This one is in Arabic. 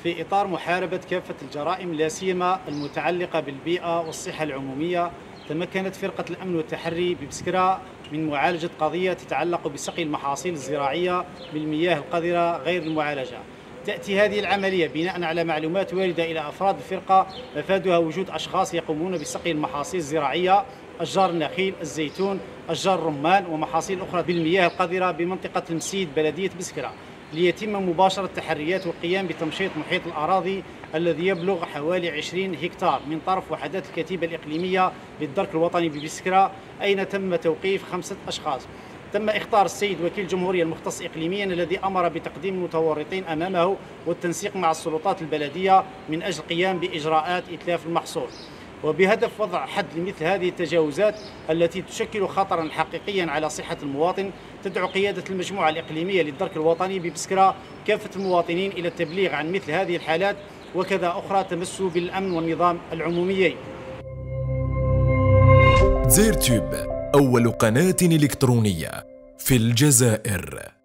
في إطار محاربة كافة الجرائم لا سيما المتعلقة بالبيئة والصحة العمومية، تمكنت فرقة الأمن والتحري ببسكرة من معالجة قضية تتعلق بسقي المحاصيل الزراعية بالمياه القذرة غير المعالجة. تأتي هذه العملية بناء على معلومات واردة إلى أفراد الفرقة مفادها وجود أشخاص يقومون بسقي المحاصيل الزراعية، أشجار النخيل، الزيتون، أشجار الرمان ومحاصيل أخرى بالمياه القذرة بمنطقة المسيد بلدية بسكرة، ليتم مباشرة التحريات والقيام بتمشيط محيط الأراضي الذي يبلغ حوالي 20 هكتار من طرف وحدات الكتيبة الإقليمية للدرك الوطني ببسكرة، أين تم توقيف 5 أشخاص. تم إخطار السيد وكيل الجمهورية المختص إقليميا الذي أمر بتقديم المتورطين أمامه والتنسيق مع السلطات البلدية من أجل القيام بإجراءات إتلاف المحصول، وبهدف وضع حد لمثل هذه التجاوزات التي تشكل خطرا حقيقيا على صحة المواطن. تدعو قيادة المجموعة الإقليمية للدرك الوطني ببسكرة كافة المواطنين إلى التبليغ عن مثل هذه الحالات وكذا أخرى تمس بالأمن والنظام العموميين. زيرتيوب، أول قناة إلكترونية في الجزائر.